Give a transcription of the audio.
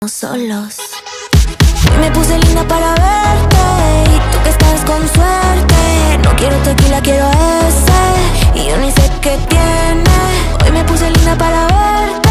solos. Hoy me puse linda para verte y tú que estás con suerte. No quiero tequila, quiero ese y yo ni sé qué tiene. Hoy me puse linda para verte